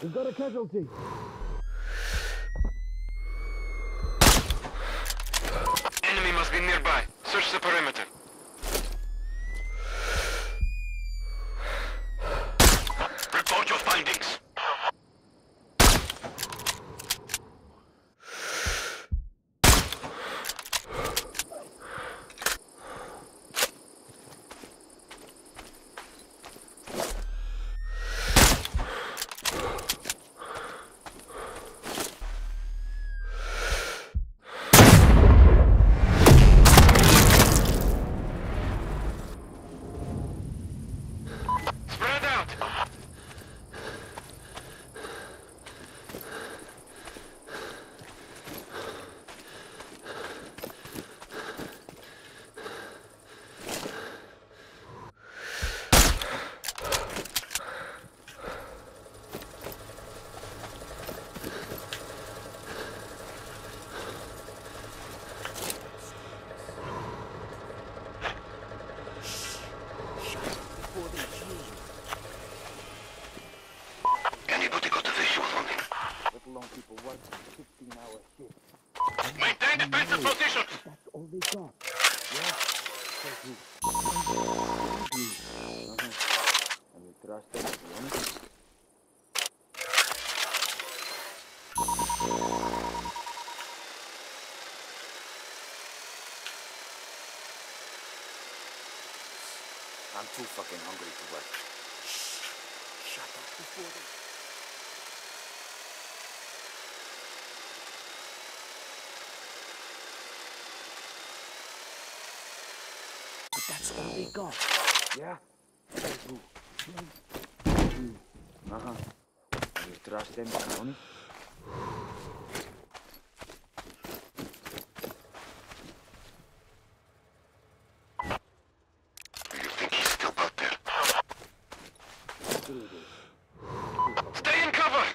We've got a casualty. Enemy must be nearby. Search the perimeter. Report your findings. Anybody got a visual on him? Maintain defensive position! That's all they got. Yeah. And you trust them, I'm too fucking hungry to work. Shut up before they... But that's all they got. Yeah? Uh-huh. And you trust them, Tony? You think he's still out there? Stay in cover!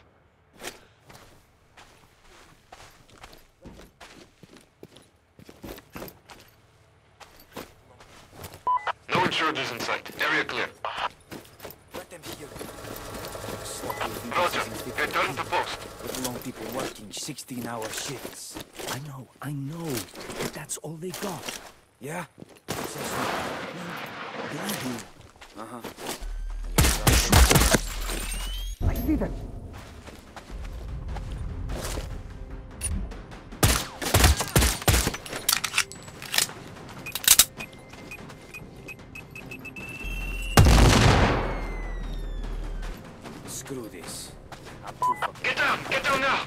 No intruders in sight. Area clear. Let them hear it. Roger. Return to post. Let alone people working 16-hour shifts. I know. But that's all they got. Yeah? Uh-huh. I see them. Screw this. I'm too fucking... Get down! Get down now!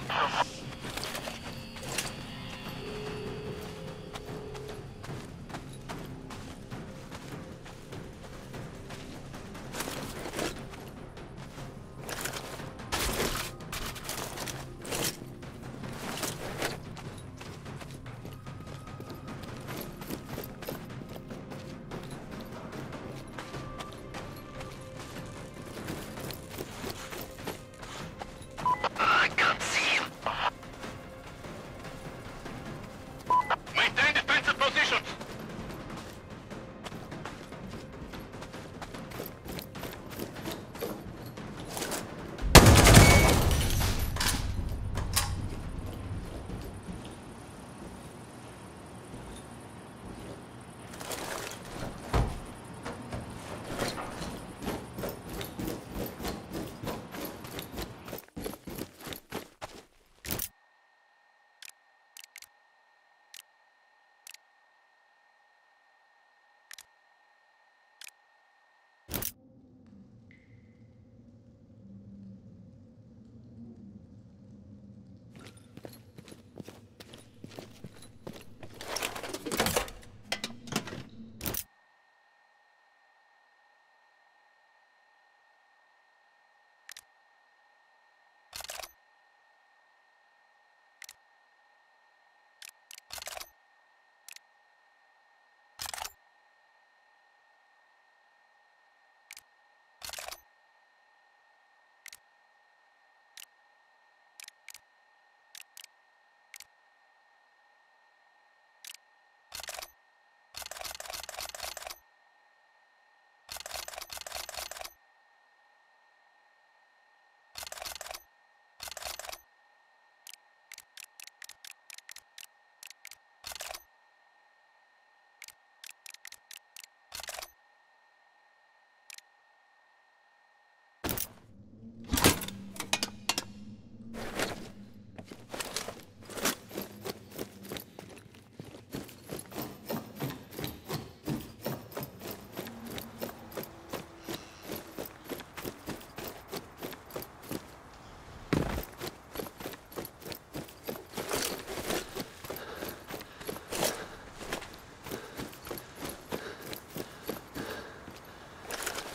I can't see him.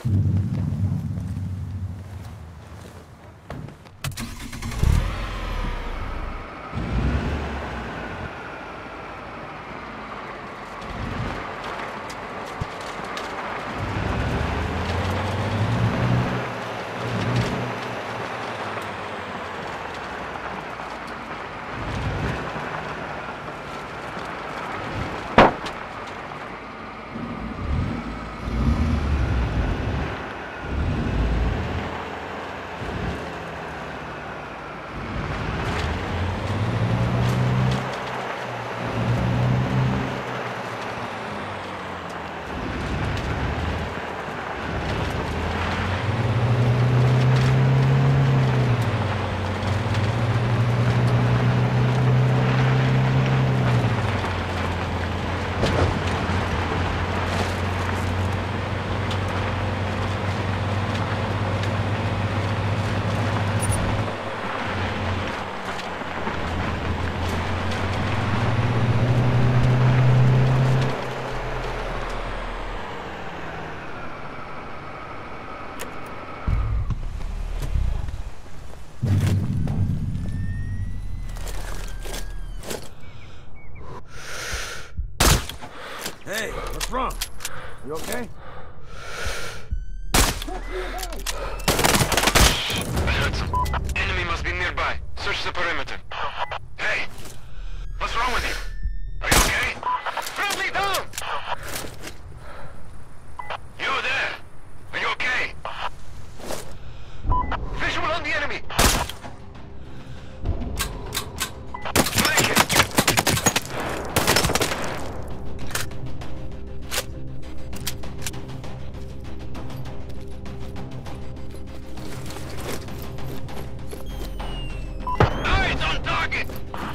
Hey, what's wrong? You okay? I heard some. Enemy must be nearby. Search the perimeter. Hey! What's wrong with you? Are you okay? Friendly down! You there! Are you okay? Visual on the enemy! Flank it! Eyes on target!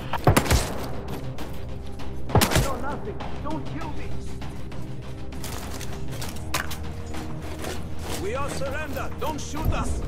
I know nothing. Don't kill me. We all surrender. Don't shoot us.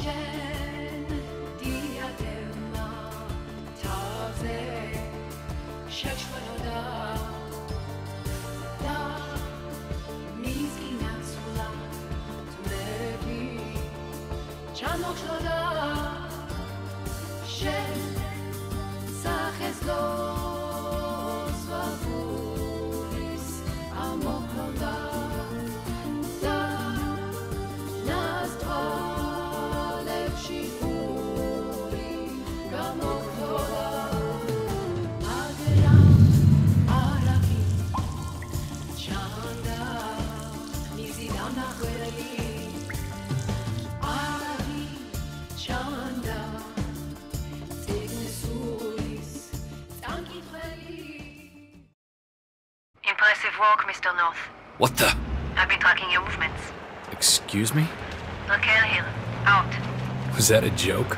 Impressive work, Mr. North. What the? I've been tracking your movements. Excuse me? Okay, here. Out. Was that a joke?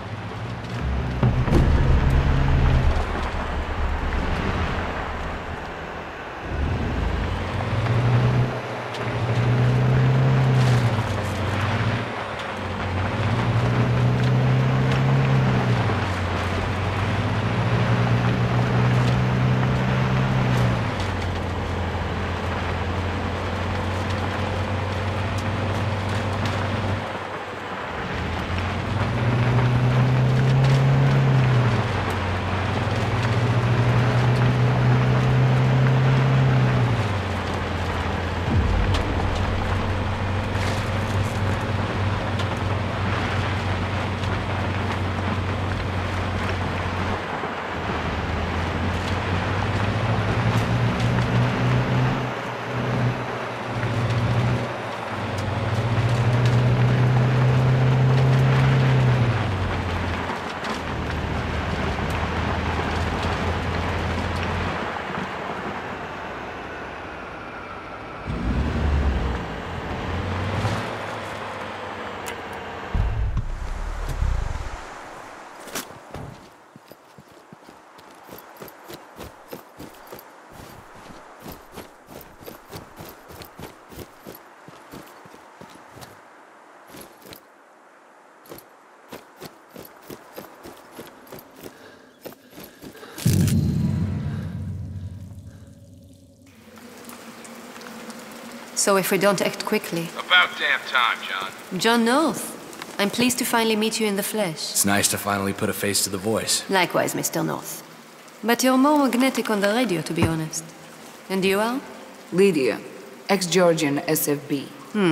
So if we don't act quickly... About damn time, John. John North. I'm pleased to finally meet you in the flesh. It's nice to finally put a face to the voice. Likewise, Mr. North. But you're more magnetic on the radio, to be honest. And you are? Lydia, ex-Georgian SFB.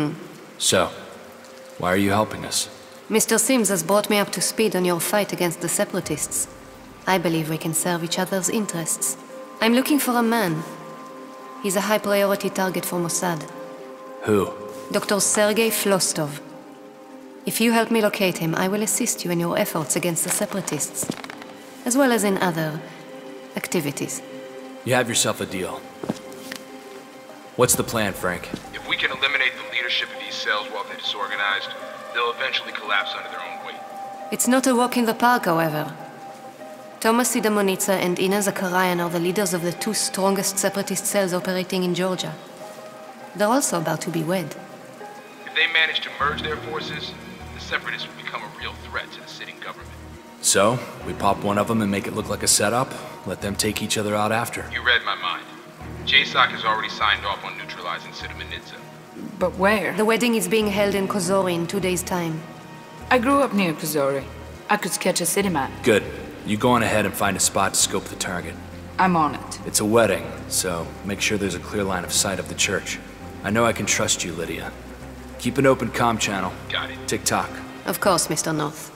So, why are you helping us? Mr. Sims has brought me up to speed on your fight against the Separatists. I believe we can serve each other's interests. I'm looking for a man. He's a high-priority target for Mossad. Who? Dr. Sergei Flostov. If you help me locate him, I will assist you in your efforts against the Separatists, as well as in other activities. You have yourself a deal. What's the plan, Frank? If we can eliminate the leadership of these cells while they're disorganized, they'll eventually collapse under their own weight. It's not a walk in the park, however. Thomas Sidamonitsa and Ina Zakarayan are the leaders of the two strongest separatist cells operating in Georgia. They're also about to be wed. If they manage to merge their forces, the Separatists will become a real threat to the sitting government. So, we pop one of them and make it look like a setup, let them take each other out after. You read my mind. JSOC has already signed off on neutralizing Sidamonitsa. But where? The wedding is being held in Kozori in 2 days' time. I grew up near Kozori. I could sketch a city map. Good. You go on ahead and find a spot to scope the target. I'm on it. It's a wedding, so make sure there's a clear line of sight of the church. I know I can trust you, Lydia. Keep an open comm channel. Got it. Tick-tock. Of course, Mr. North.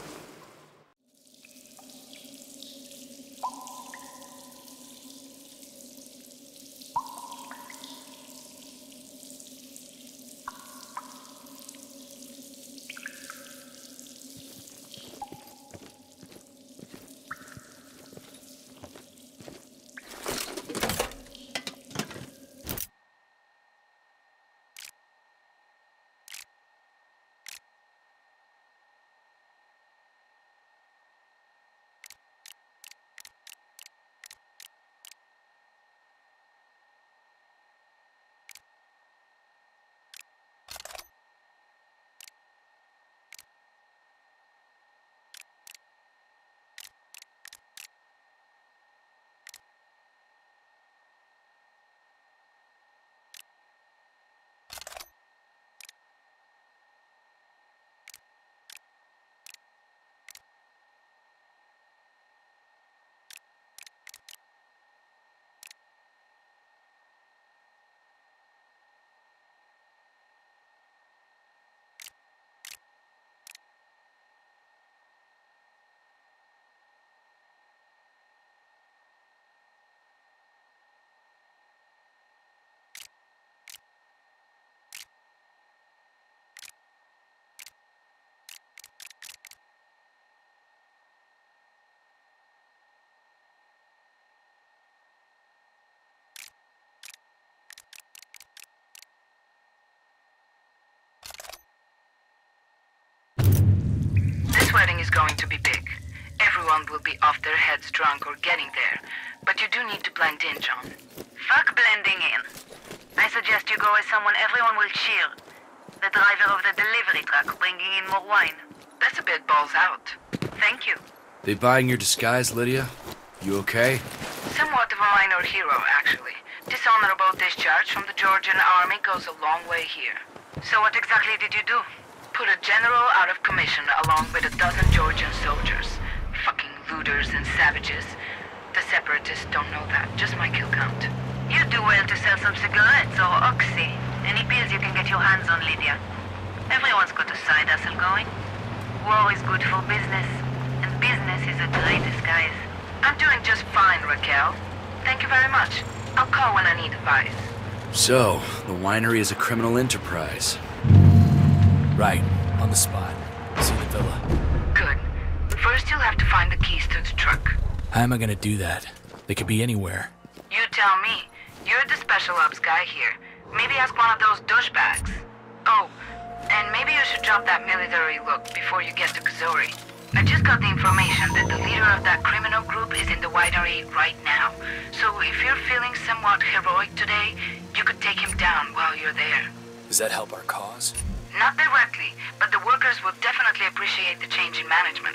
is going to be big. Everyone will be off their heads drunk or getting there. But you do need to blend in, John. Fuck blending in. I suggest you go as someone everyone will cheer. The driver of the delivery truck bringing in more wine. That's a bit balls out. Thank you. They buying your disguise, Lydia? You okay? Somewhat of a minor hero, actually. Dishonorable discharge from the Georgian army goes a long way here. So what exactly did you do? Put a general out of commission along with a dozen Georgian soldiers. Fucking looters and savages. The separatists don't know that, just my kill count. You do well to sell some cigarettes or oxy. Any pills you can get your hands on, Lydia. Everyone's got a side hustle going. War is good for business, and business is a great disguise. I'm doing just fine, Raquel. Thank you very much. I'll call when I need advice. So, the winery is a criminal enterprise. Right, on the spot. See the villa. Good. First you'll have to find the keys to the truck. How am I gonna do that? They could be anywhere. You tell me. You're the special ops guy here. Maybe ask one of those douchebags. Oh, and maybe you should drop that military look before you get to Kazori. I just got the information that the leader of that criminal group is in the winery right now. So if you're feeling somewhat heroic today, you could take him down while you're there. Does that help our cause? Not directly, but the workers will definitely appreciate the change in management.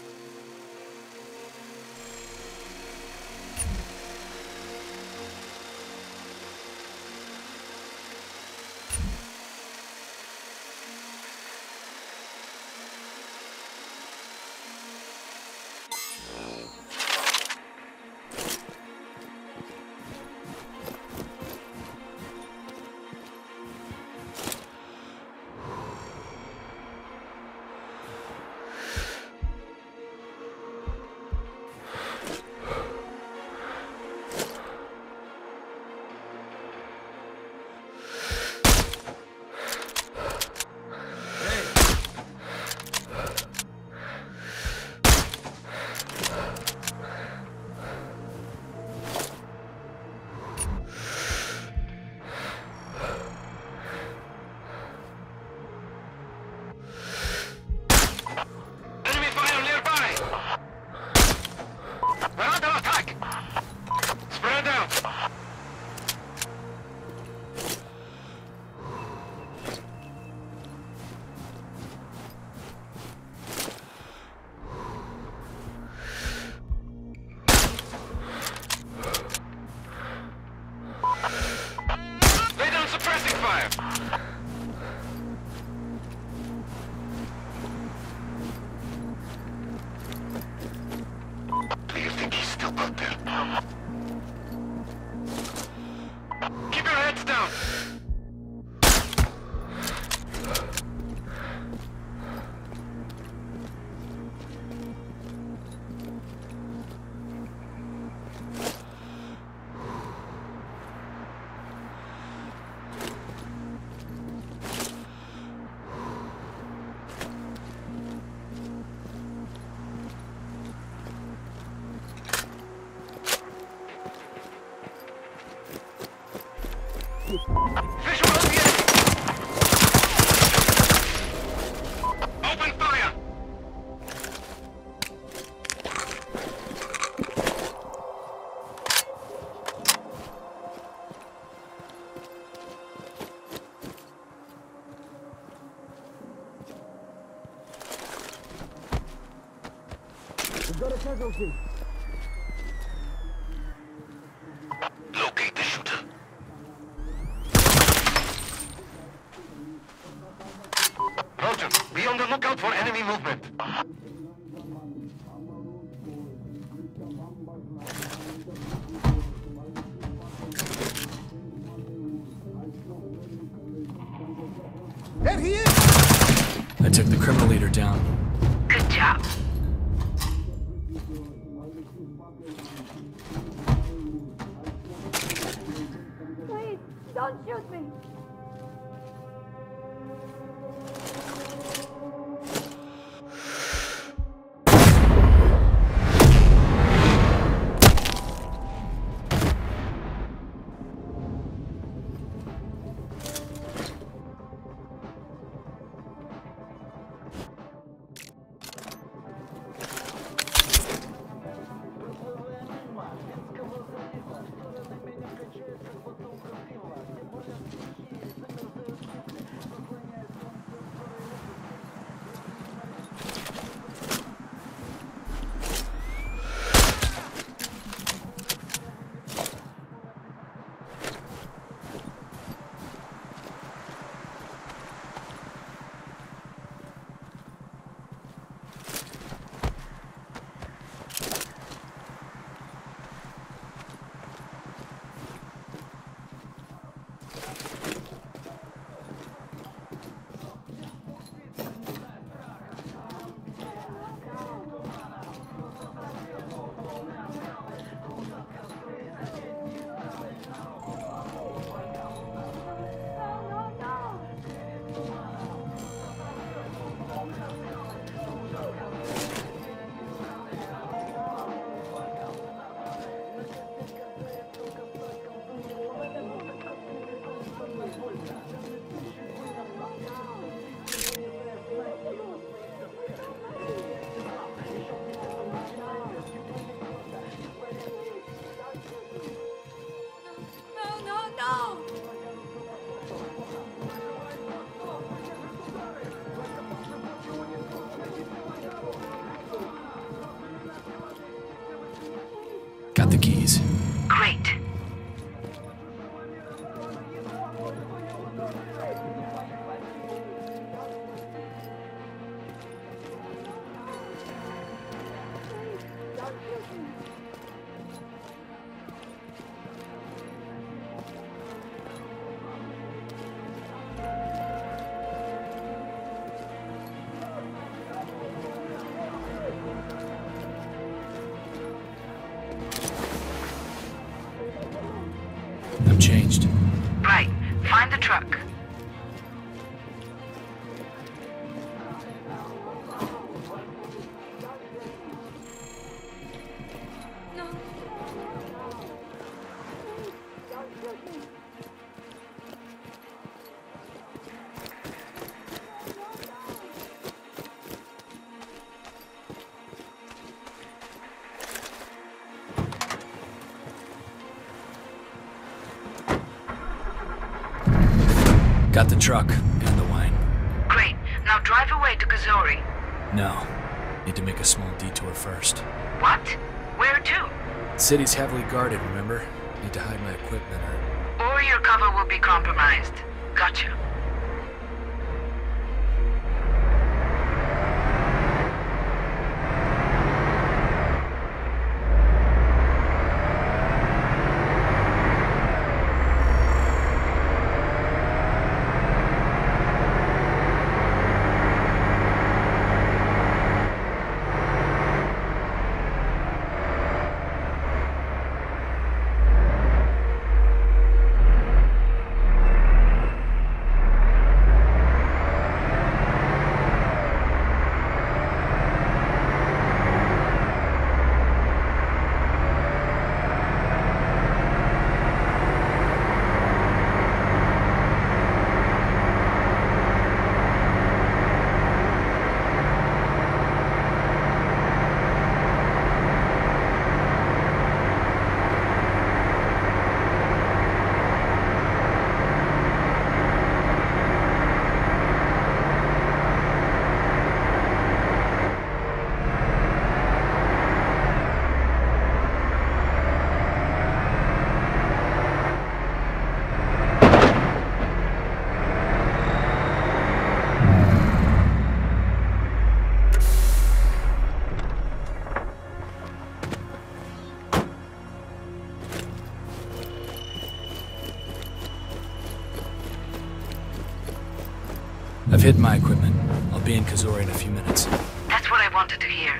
Locate the shooter. Roger, be on the lookout for enemy movement. There he is! I took the criminal leader down. Good job. Please, don't shoot me. Got the keys. Great. I'm changed. Right. Find the truck. Got the truck and the wine. Great. Now drive away to Kazori. No. Need to make a small detour first. What? Where to? City's heavily guarded, remember? Need to hide my equipment Or your cover will be compromised. Gotcha. I've hidden my equipment. I'll be in Kazori in a few minutes. That's what I wanted to hear.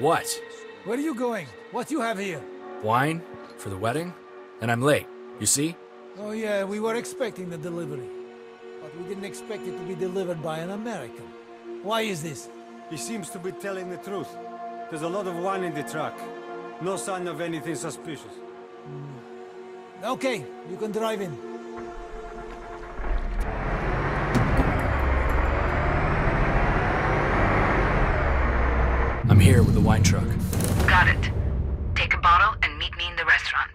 What? Where are you going? What you have here? Wine? For the wedding? And I'm late, you see? Oh yeah, we were expecting the delivery. But we didn't expect it to be delivered by an American. Why is this? He seems to be telling the truth. There's a lot of wine in the truck. No sign of anything suspicious. Okay, you can drive in. I'm here with the wine truck. Got it. Take a bottle and meet me in the restaurant.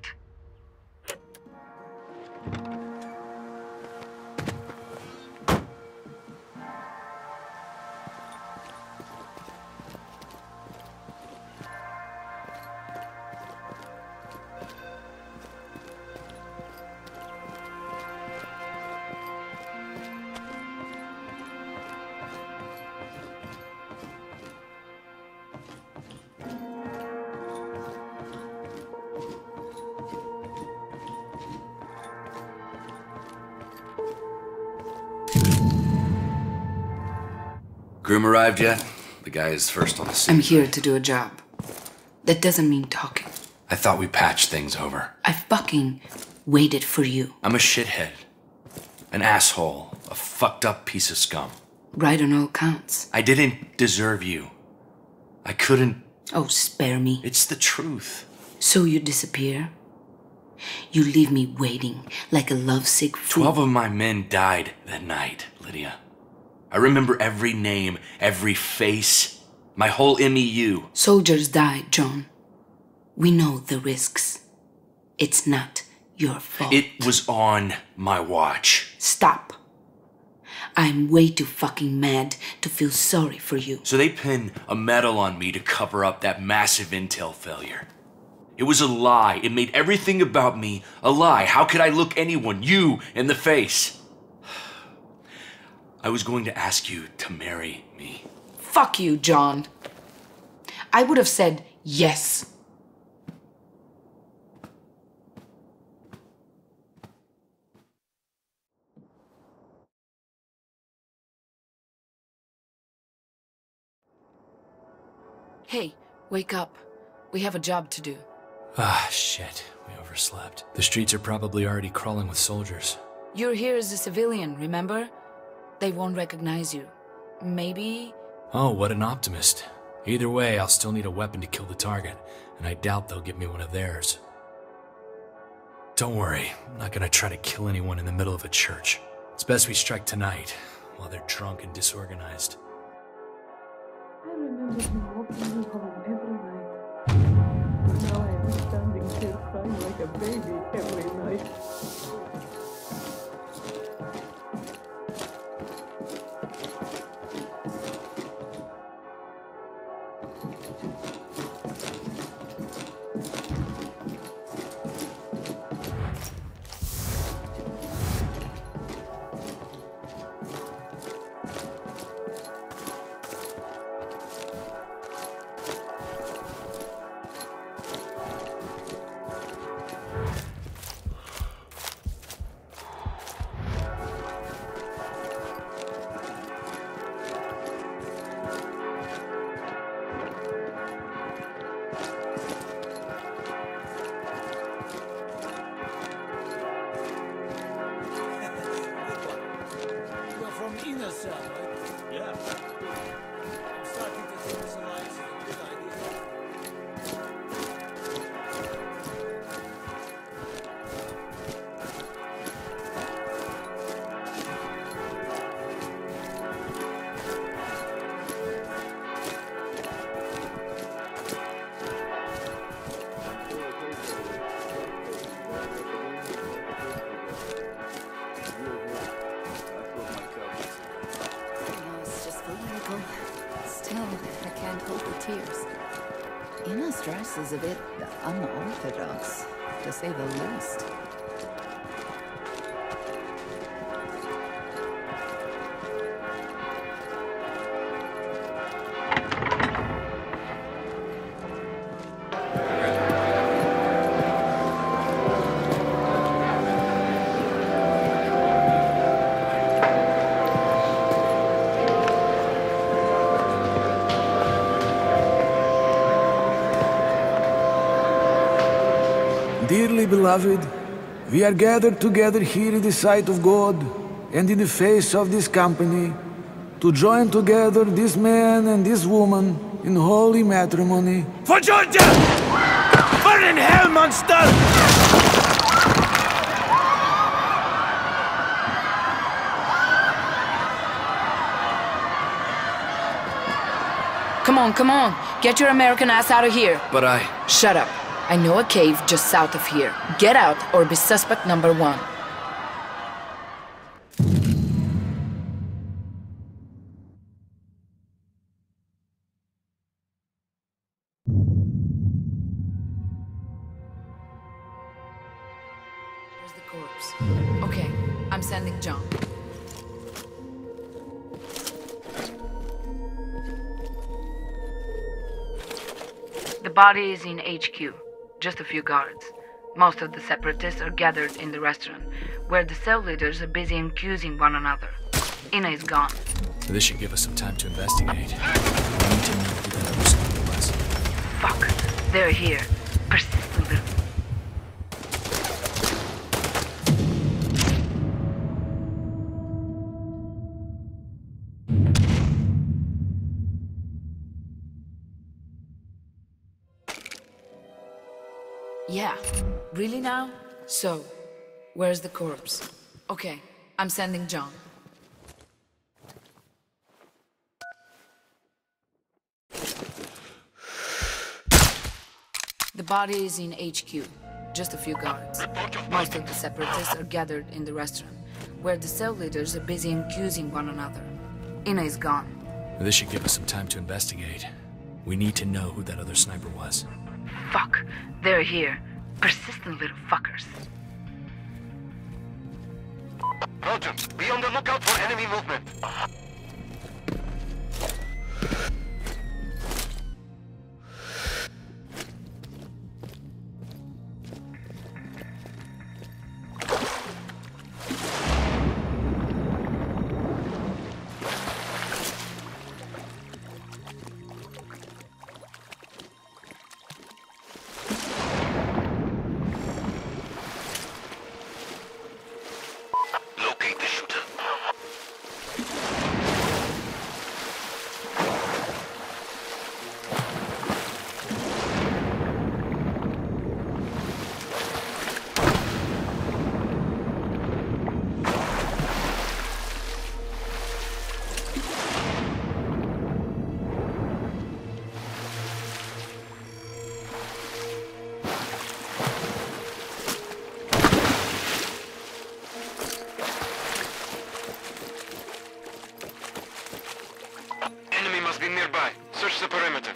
Groom arrived yet? The guy is first on the scene. I'm here to do a job. That doesn't mean talking. I thought we patched things over. I fucking waited for you. I'm a shithead. An asshole. A fucked up piece of scum. Right on all counts. I didn't deserve you. I couldn't... Oh, spare me. It's the truth. So you disappear? You leave me waiting like a lovesick fool. 12 of my men died that night, Lydia. I remember every name, every face, my whole MEU. Soldiers died, John. We know the risks. It's not your fault. It was on my watch. Stop. I'm way too fucking mad to feel sorry for you. So they pinned a medal on me to cover up that massive intel failure. It was a lie. It made everything about me a lie. How could I look anyone, you, in the face? I was going to ask you to marry me. Fuck you, John. I would have said yes. Hey, wake up. We have a job to do. Ah, shit. We overslept. The streets are probably already crawling with soldiers. You're here as a civilian, remember? They won't recognize you. Maybe... Oh, what an optimist. Either way, I'll still need a weapon to kill the target, and I doubt they'll give me one of theirs. Don't worry, I'm not gonna try to kill anyone in the middle of a church. It's best we strike tonight, while they're drunk and disorganized. I remember him walking me home every night. Now I am standing here crying like a baby every night. Ina's dress is a bit unorthodox, to say the least. Dearly beloved, we are gathered together here in the sight of God and in the face of this company to join together this man and this woman in holy matrimony. For Georgia! Burn in hell, monster! Come on. Get your American ass out of here. But I... Shut up. I know a cave just south of here. Get out or be suspect number 1. Where's the corpse? Okay, I'm sending John. The body is in HQ. Just a few guards. Most of the separatists are gathered in the restaurant, where the cell leaders are busy accusing one another. Ina is gone. This should give us some time to investigate. We need to know who that other sniper was. Fuck. They're here. Persistent little... Yeah, really now? So, where's the corpse? Okay, I'm sending John. The body is in HQ. Just a few guards. Most of the separatists are gathered in the restaurant, where the cell leaders are busy accusing one another. Ina is gone. This should give us some time to investigate. We need to know who that other sniper was. Fuck. They're here. Persistent little fuckers. Roger. Be on the lookout for enemy movement. Nearby. Search the perimeter.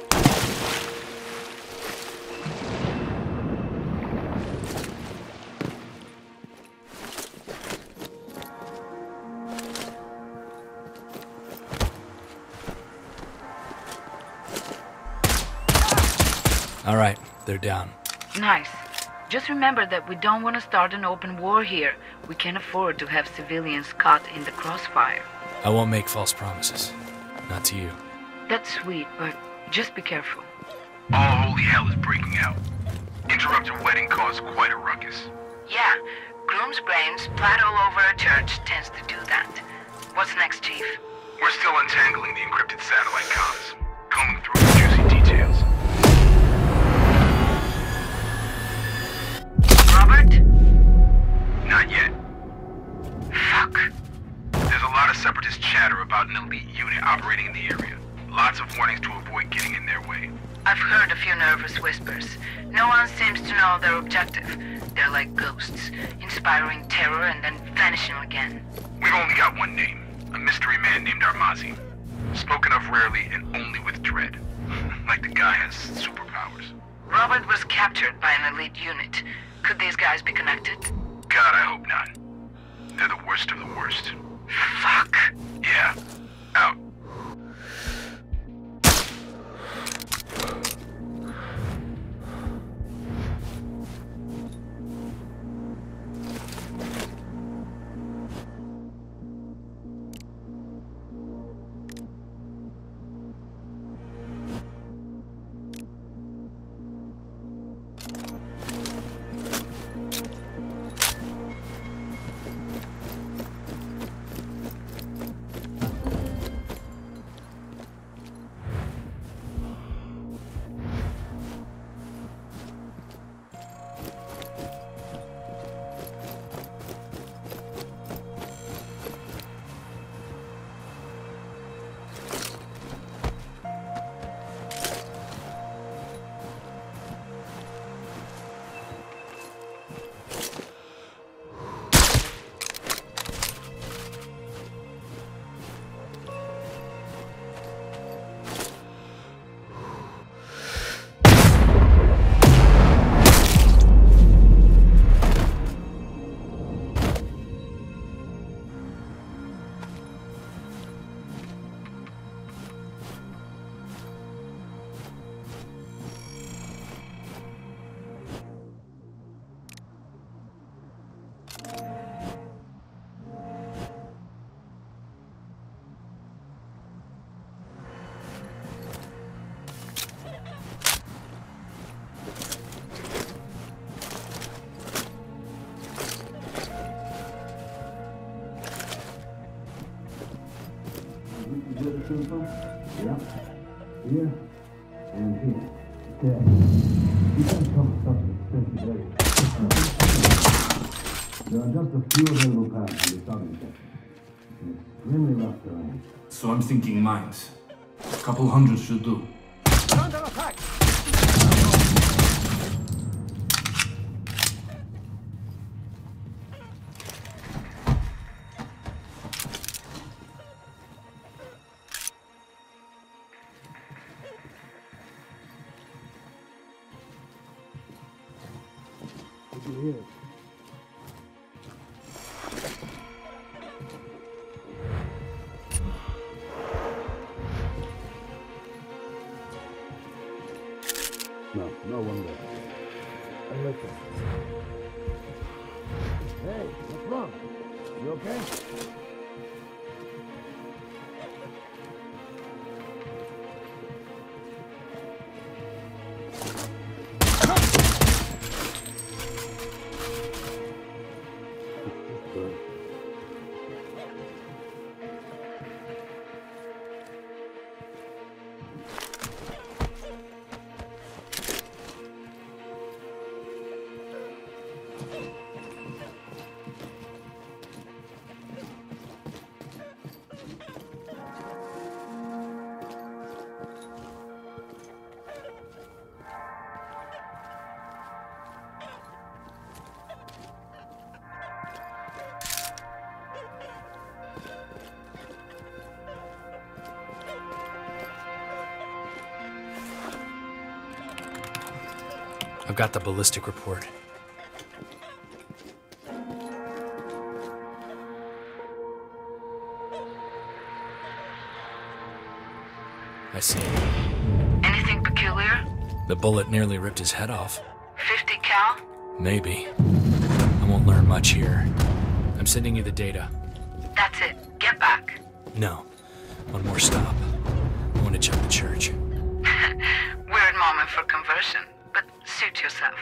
All right, they're down. Nice. Just remember that we don't want to start an open war here. We can't afford to have civilians caught in the crossfire. I won't make false promises. Not to you. That's sweet, but just be careful. All holy hell is breaking out. Interrupted wedding caused quite a ruckus. Yeah, groom's brains splat all over a church tends to do that. What's next, Chief? We're still untangling the encrypted satellite comms. Combing through the juicy details. Robert? Not yet. Fuck. There's a lot of separatist chatter about an elite unit operating in the area. Lots of warnings to avoid getting in their way. I've heard a few nervous whispers. No one seems to know their objective. They're like ghosts, inspiring terror and then vanishing again. We've only got one name. A mystery man named Armazi. Spoken of rarely and only with dread. Like the guy has superpowers. Robert was captured by an elite unit. Could these guys be connected? God, I hope not. They're the worst of the worst. Fuck. Yeah. Out. You get the symptom? Yeah. Here and here. Okay. You can't cover such an extensive area. There are just a few available paths in the southern section. It's extremely rough terrain. So I'm thinking mines. A couple hundred should do. Under attack! Did you hear it? No one there. I listen. Hey, what's wrong? You okay? I've got the ballistic report. I see. Anything peculiar? The bullet nearly ripped his head off. 50 cal? Maybe. I won't learn much here. I'm sending you the data. That's it. Get back. No. One more stop. I want to check the church. Weird moment for conversion, but suit yourself.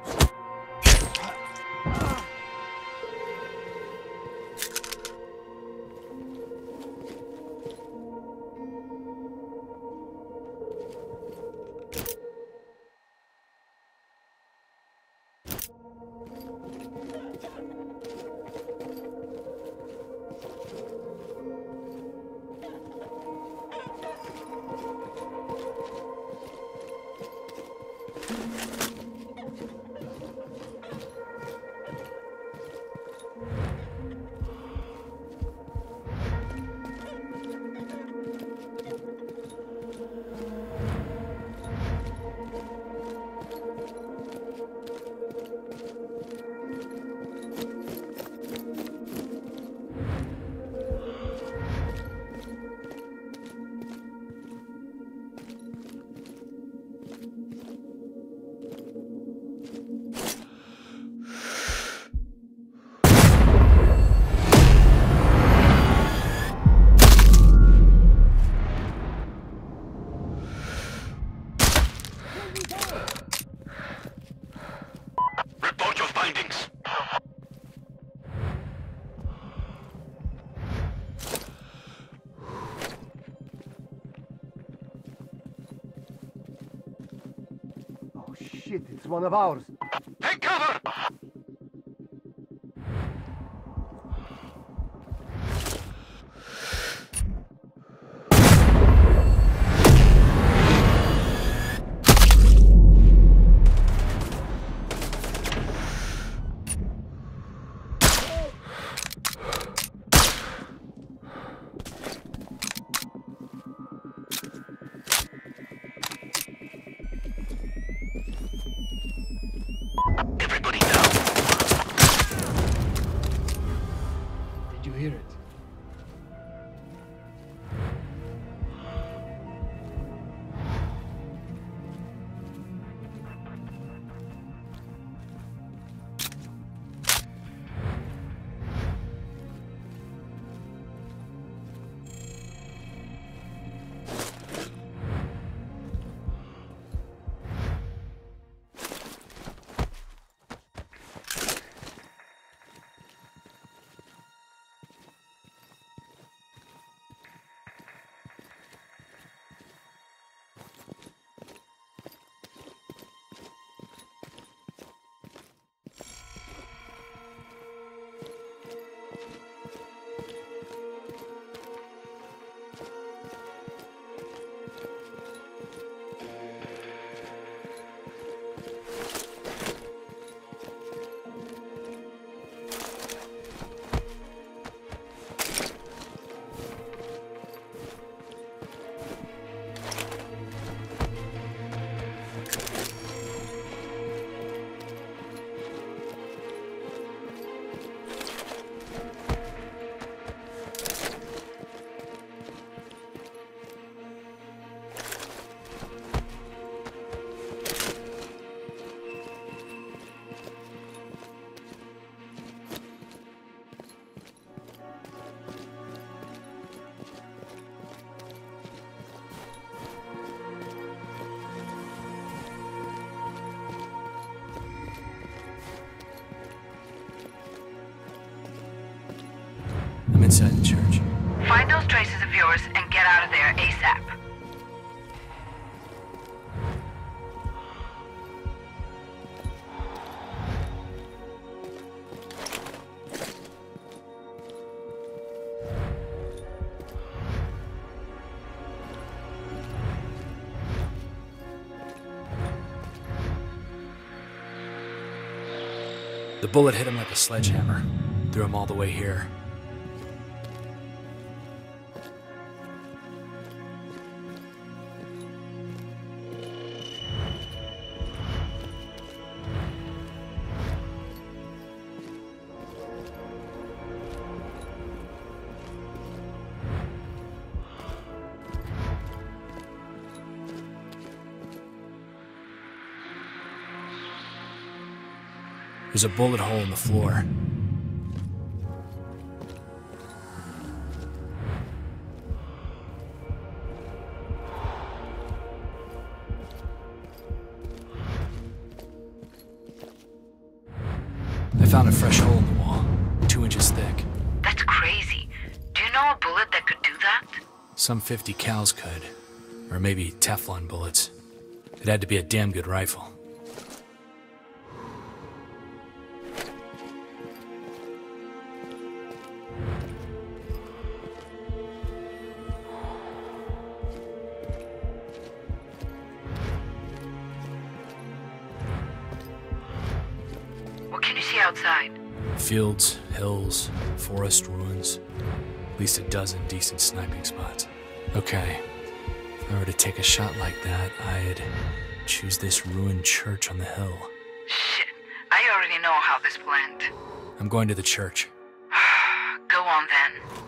Report your findings. Oh shit, it's one of ours. Take cover! Everybody inside the church. Find those traces of yours and get out of there ASAP. The bullet hit him like a sledgehammer. Threw him all the way here. There's a bullet hole in the floor. I found a fresh hole in the wall, 2 inches thick. That's crazy. Do you know a bullet that could do that? Some 50 cals could. Or maybe Teflon bullets. It had to be a damn good rifle. Outside. Fields, hills, forest ruins. At least a dozen decent sniping spots. Okay, if I were to take a shot like that, I'd choose this ruined church on the hill. Shit, I already know how this went. I'm going to the church. Go on then.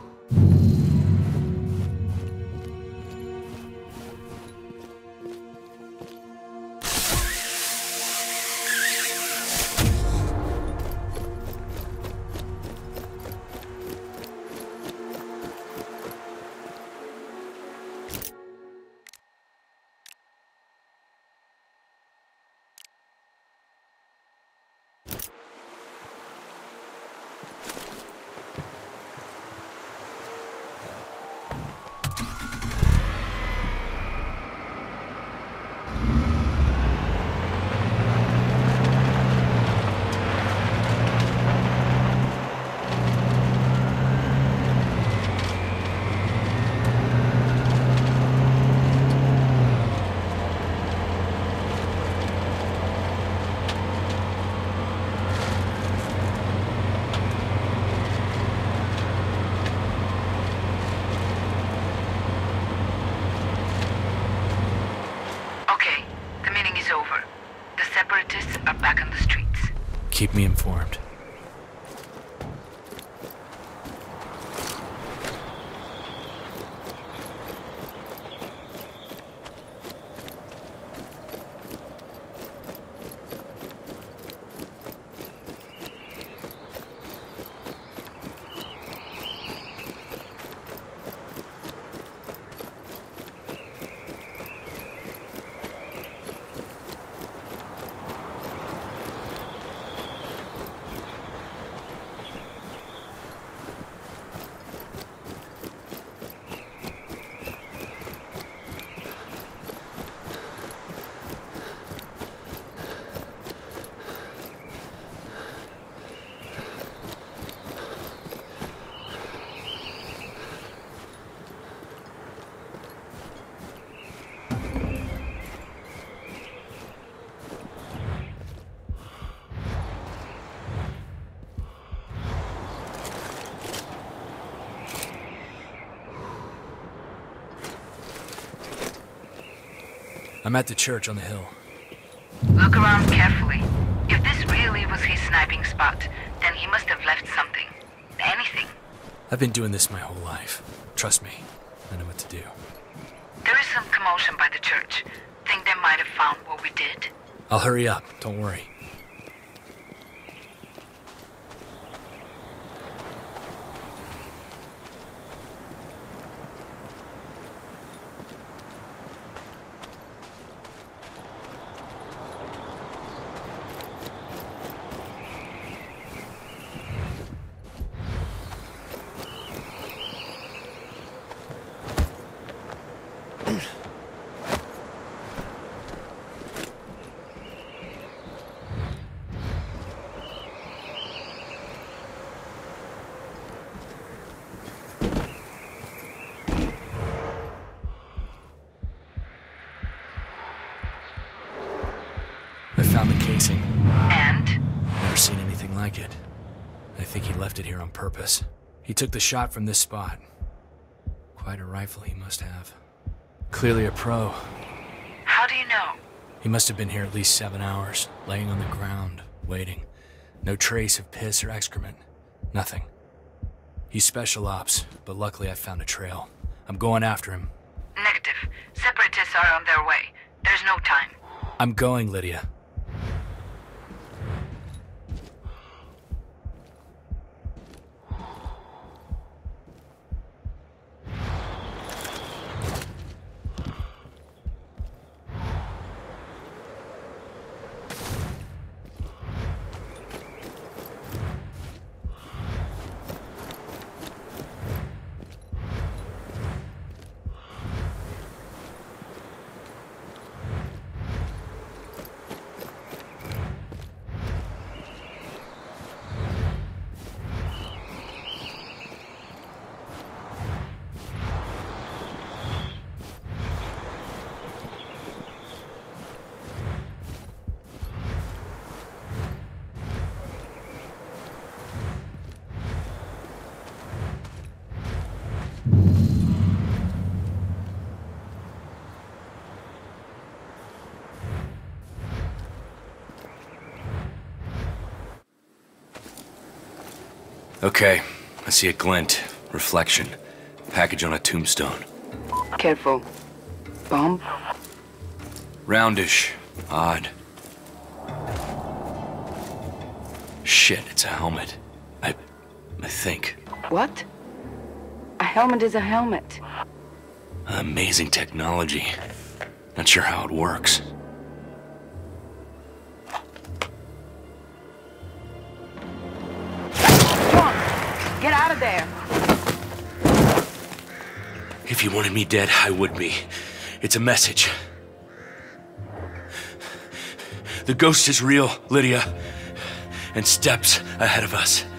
Keep me informed. I'm at the church on the hill. Look around carefully. If this really was his sniping spot, then he must have left something. Anything. I've been doing this my whole life. Trust me, I know what to do. There is some commotion by the church. Think they might have found what we did. I'll hurry up, don't worry. casing. And? Never seen anything like it. I think he left it here on purpose. He took the shot from this spot. Quite a rifle he must have. Clearly a pro. How do you know? He must have been here at least 7 hours, laying on the ground, waiting. No trace of piss or excrement. Nothing. He's special ops, but luckily I found a trail. I'm going after him. Negative. Separatists are on their way. There's no time. I'm going, Lydia. Okay, I see a glint, reflection, package on a tombstone. Careful. Bomb? Roundish, odd. Shit, it's a helmet. I think. What? A helmet is a helmet. Amazing technology. Not sure how it works. Get out of there! If you wanted me dead, I would be. It's a message. The ghost is real, Lydia. And steps ahead of us.